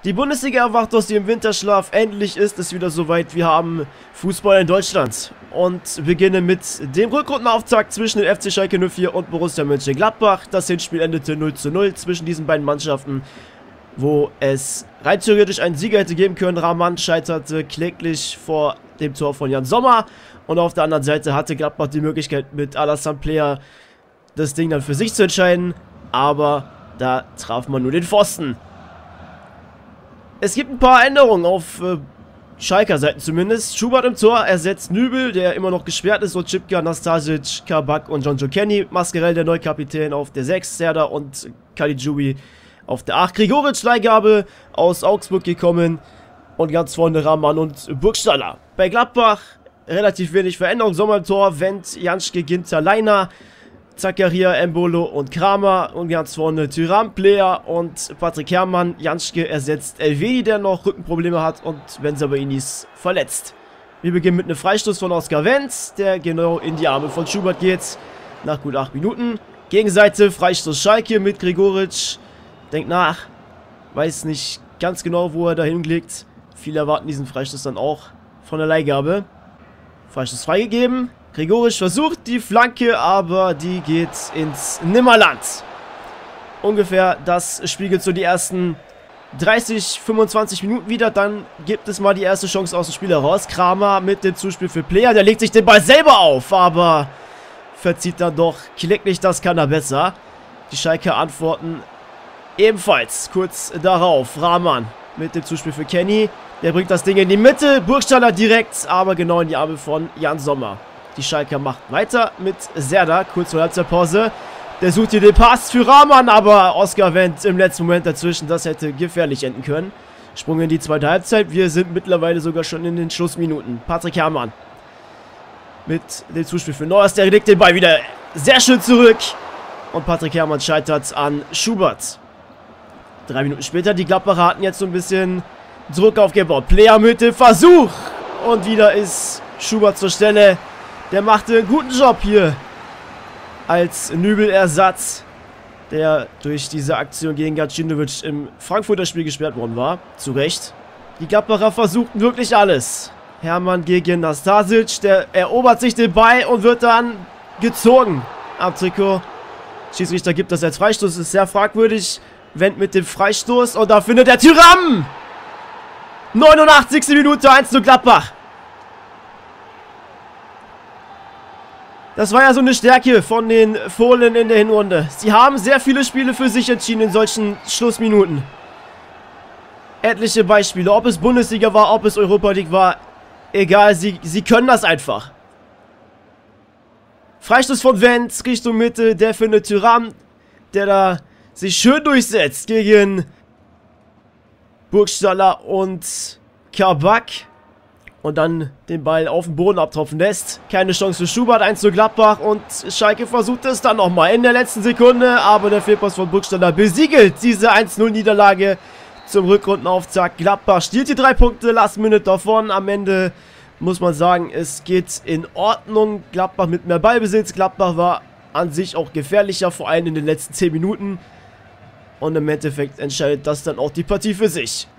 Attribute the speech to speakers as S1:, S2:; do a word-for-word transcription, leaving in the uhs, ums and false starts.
S1: Die Bundesliga erwacht aus dem Winterschlaf. Endlich ist es wieder soweit. Wir haben Fußball in Deutschland. Und beginnen mit dem Rückrundenauftakt zwischen den F C Schalke null vier und Borussia Mönchengladbach. Das Hinspiel endete null zu null zwischen diesen beiden Mannschaften, wo es rein theoretisch einen Sieger hätte geben können. Rahman scheiterte kläglich vor dem Tor von Jan Sommer. Und auf der anderen Seite hatte Gladbach die Möglichkeit, mit Alassane Player das Ding dann für sich zu entscheiden. Aber da traf man nur den Pfosten. Es gibt ein paar Änderungen auf äh, Schalker Seiten zumindest. Schubert im Tor ersetzt Nübel, der immer noch gesperrt ist. Und Chipka, Nastasic, Kabak und John Joe Kenny. Mascarell, der neue Kapitän, auf der sechs. Serdar und Caligiuri auf der acht. Gregoritsch, Leihgabe aus Augsburg gekommen. Und ganz vorne Rahman und Burgstaller. Bei Gladbach relativ wenig Veränderung. Sommer im Tor, Wendt, Janschke, Ginter, Leiner, Zakaria, Embolo und Kramer. Und ganz vorne Thuram, Player und Patrick Herrmann. Janschke ersetzt Elvedi, der noch Rückenprobleme hat, und Bensebaini ist verletzt. Wir beginnen mit einem Freistoß von Oskar Wendt, der genau in die Arme von Schubert geht. Nach gut acht Minuten. Gegenseite, Freistoß Schalke mit Gregoritsch. Denkt nach. Weiß nicht ganz genau, wo er da hinlegt. Viele erwarten diesen Freistoß dann auch von der Leihgabe. Freistoß freigegeben. Gregoritsch versucht die Flanke, aber die geht ins Nimmerland. Ungefähr das spiegelt so die ersten dreißig, fünfundzwanzig Minuten wieder. Dann gibt es mal die erste Chance aus dem Spiel heraus. Kramer mit dem Zuspiel für Player. Der legt sich den Ball selber auf, aber verzieht dann doch kläglich. Das kann er besser. Die Schalker antworten ebenfalls kurz darauf. Rahman mit dem Zuspiel für Kenny. Der bringt das Ding in die Mitte. Burgstaller direkt, aber genau in die Arme von Jan Sommer. Die Schalker macht weiter mit Serdar, kurz vor Halbzeitpause. Der sucht hier den Pass für Rahman, aber Oskar Wendt im letzten Moment dazwischen. Das hätte gefährlich enden können. Sprung in die zweite Halbzeit. Wir sind mittlerweile sogar schon in den Schlussminuten. Patrick Herrmann mit dem Zuspiel für Neuers. Der legt den Ball wieder sehr schön zurück. Und Patrick Herrmann scheitert an Schubert. Drei Minuten später, die Gladbacher hatten jetzt so ein bisschen Druck aufgebaut. Player mit dem Versuch. Und wieder ist Schubert zur Stelle. Der machte einen guten Job hier als Nübel-Ersatz, der durch diese Aktion gegen Gacinovic im Frankfurter Spiel gesperrt worden war. Zu Recht. Die Gladbacher versuchten wirklich alles. Herrmann gegen Nastasic, der erobert sich den Ball und wird dann gezogen am Trikot. Schiedsrichter gibt das als Freistoß, das ist sehr fragwürdig. Wendt mit dem Freistoß und da findet der Thuram! neunundachtzigste Minute, eins zu Gladbach. Das war ja so eine Stärke von den Fohlen in der Hinrunde. Sie haben sehr viele Spiele für sich entschieden in solchen Schlussminuten. Etliche Beispiele, ob es Bundesliga war, ob es Europa League war. Egal, sie, sie können das einfach. Freistoß von Wendt, Richtung Mitte, der findet Thuram, der da sich schön durchsetzt gegen Burgstaller und Kabak. Und dann den Ball auf den Boden abtropfen lässt. Keine Chance für Schubert, eins zu Gladbach. Und Schalke versucht es dann nochmal in der letzten Sekunde. Aber der Fehlpass von Burgstaller besiegelt diese eins zu null Niederlage zum Rückrundenauftakt. Gladbach stiehlt die drei Punkte, last minute davon. Am Ende muss man sagen, es geht in Ordnung. Gladbach mit mehr Ballbesitz. Gladbach war an sich auch gefährlicher, vor allem in den letzten zehn Minuten. Und im Endeffekt entscheidet das dann auch die Partie für sich.